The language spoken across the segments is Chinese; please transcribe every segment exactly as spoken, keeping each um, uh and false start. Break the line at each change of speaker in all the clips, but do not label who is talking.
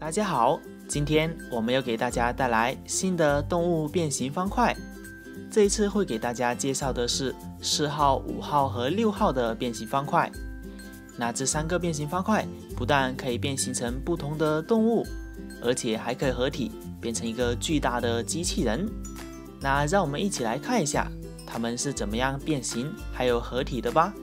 大家好，今天我们要给大家带来新的动物变形方块。这一次会给大家介绍的是四号、五号和六号的变形方块。那这三个变形方块不但可以变形成不同的动物，而且还可以合体变成一个巨大的机器人。那让我们一起来看一下它们是怎么样变形还有合体的吧。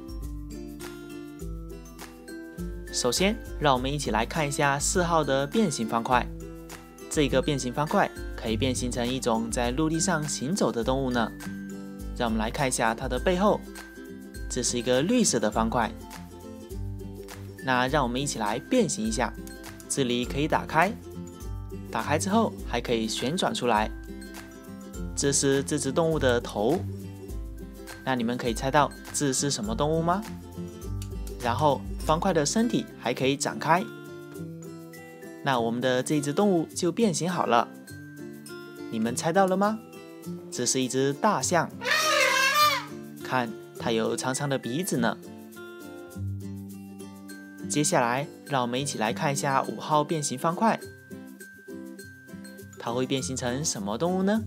首先，让我们一起来看一下四号的变形方块。这个变形方块可以变形成一种在陆地上行走的动物呢。让我们来看一下它的背后，这是一个绿色的方块。那让我们一起来变形一下，这里可以打开，打开之后还可以旋转出来。这是这只动物的头。那你们可以猜到这是什么动物吗？然后方块的身体还可以展开，那我们的这只动物就变形好了。你们猜到了吗？这是一只大象，看它有长长的鼻子呢。接下来让我们一起来看一下五号变形方块，它会变形成什么动物呢？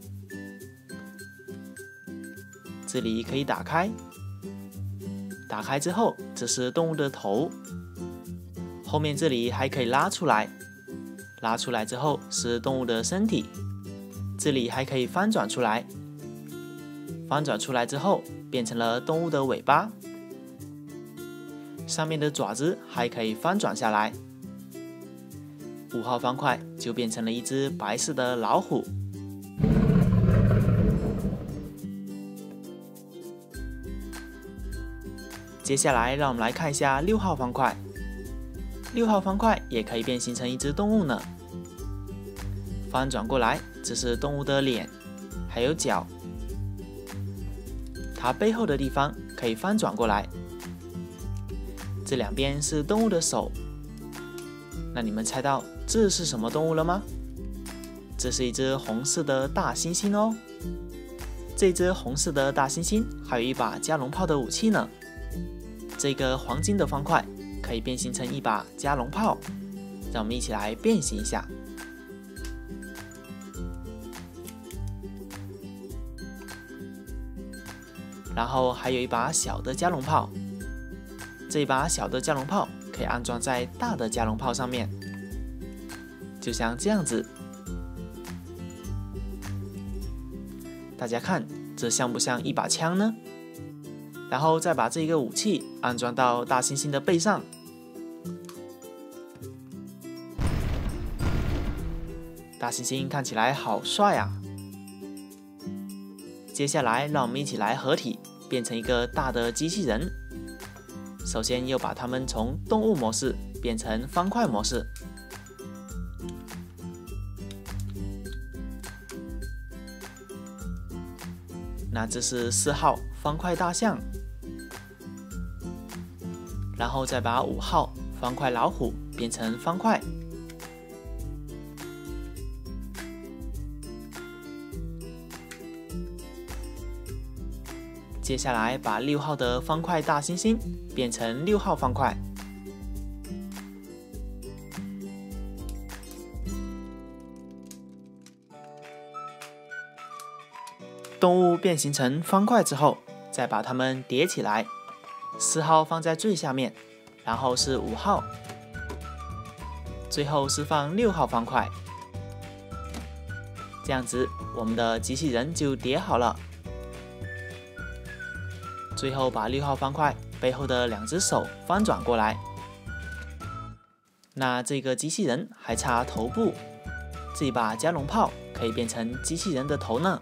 这里可以打开，打开之后，这是动物的头，后面这里还可以拉出来，拉出来之后是动物的身体，这里还可以翻转出来，翻转出来之后变成了动物的尾巴，上面的爪子还可以翻转下来。五号方块就变成了一只白色的老虎。接下来让我们来看一下六号方块。六号方块也可以变形成一只动物呢。翻转过来，这是动物的脸，还有脚。它背后的地方可以翻转过来，这两边是动物的手。那你们猜到这是什么动物了吗？这是一只红色的大猩猩哦。这只红色的大猩猩还有一把加农炮的武器呢。这个黄金的方块可以变形成一把加农炮，让我们一起来变形一下。然后还有一把小的加农炮，这把小的加农炮可以安装在大的加农炮上面，就像这样子。大家看，这像不像一把枪呢？然后再把这个武器安装到大猩猩的背上，大猩猩看起来好帅啊！接下来让我们一起来合体，变成一个大的机器人。首先要把它们从动物模式变成方块模式。那这是四号方块大象。然后再把五号方块老虎变成方块，接下来把六号的方块大猩猩变成六号方块，动物变形成方块之后，再把它们叠起来。四号放在最下面，然后是五号，最后是放六号方块。这样子，我们的机器人就叠好了。最后把六号方块背后的两只手翻转过来。那这个机器人还差头部，这把加农炮可以变成机器人的头呢。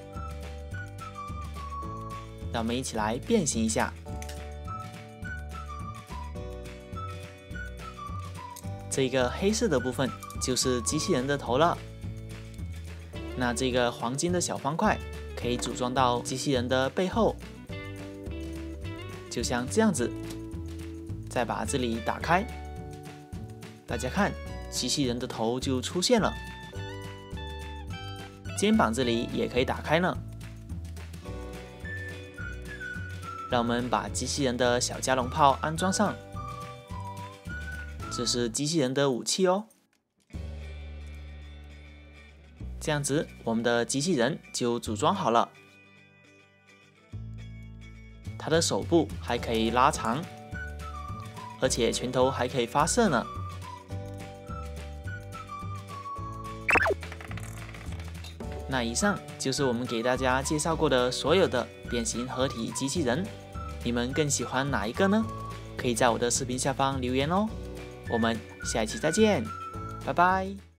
让我们一起来变形一下。这个黑色的部分就是机器人的头了。那这个黄金的小方块可以组装到机器人的背后，就像这样子。再把这里打开，大家看，机器人的头就出现了。肩膀这里也可以打开呢。让我们把机器人的小加农炮安装上。这是机器人的武器哦， 这样子我们的机器人就组装好了。它的手部还可以拉长，而且拳头还可以发射呢。那以上就是我们给大家介绍过的所有的变形合体机器人，你们更喜欢哪一个呢？可以在我的视频下方留言哦。我们下一期再见，拜拜。